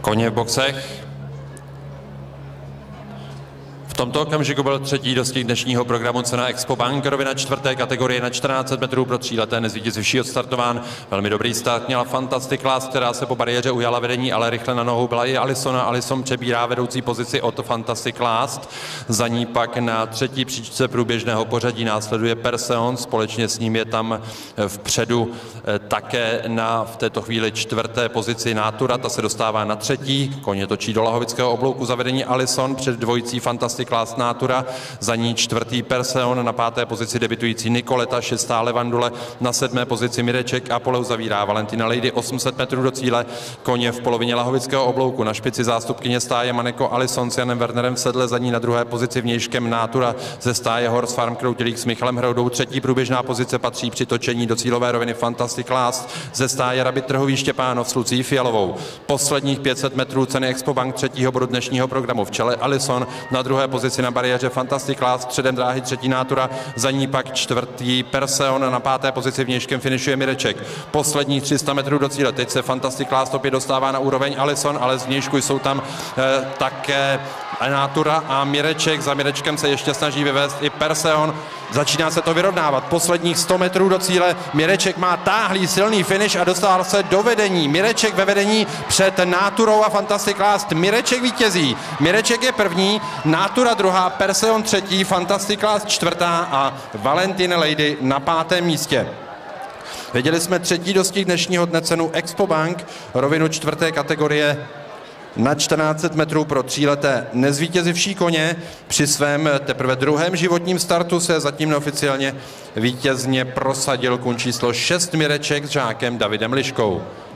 Koně v boxech. V tomto okamžiku byl třetí dostih dnešního programu Cena Expo Bank, rovina čtvrté kategorie na 1400 metrů pro tříleté nezvítězivší odstartován. Velmi dobrý start měla Fantastic Class, která se po bariéře ujala vedení, ale rychle na nohou byla i Alison. Alison přebírá vedoucí pozici od Fantastic Class. Za ní pak na třetí příčce průběžného pořadí následuje Perseon. Společně s ním je tam vpředu také v této chvíli čtvrté pozici Natura. Ta se dostává na třetí. Koně točí do lahovického oblouku za vedení Alison před dvojicí Fantastic Class Natura, za ní čtvrtý Perseon, na páté pozici debitující Nikoleta, šestá Levandule, na sedmé pozici Mireček a pole uzavírá Valentina Lady. 800 metrů do cíle, koně v polovině lahovického oblouku, na špici zástupkyně stáje Maneko Alison s Janem Wernerem v sedle, za ní na druhé pozici vnějškem Natura, ze stáje Horse Farm Kroutilík s Michalem Hroudou. Třetí průběžná pozice patří při točení do cílové roviny Fantastic Class, ze stáje Rabbit Trhový Štěpánov s Lucí Fialovou. Posledních 500 metrů Ceny Expo Bank třetího bodu dnešního programu, v čele Alison, na druhé pozici na bariéře Fantastic Class, středem dráhy třetí Natura, za ní pak čtvrtý Perseon, na páté pozici vnějškem finišuje Mireček. Posledních 300 metrů do cíle, teď se Fantastic Class opět dostává na úroveň Alison, ale z vnějšku jsou tam také Natura a Mireček. Za Mirečkem se ještě snaží vyvést i Perseon. Začíná se to vyrovnávat. Posledních 100 metrů do cíle. Mireček má táhlý silný finish a dostal se do vedení. Mireček ve vedení před Naturou a Fantastic Class. Mireček vítězí. Mireček je první, Natura druhá, Perseon třetí, Fantastic Class čtvrtá a Valentina Lady na pátém místě. Viděli jsme třetí dostih dnešního dne Cenu Expo Bank, rovinu čtvrté kategorie na 1400 metrů pro tříleté nezvítězivší koně. Při svém teprve druhém životním startu se zatím neoficiálně vítězně prosadil kun číslo 6 Mireček s žákem Davidem Liškou.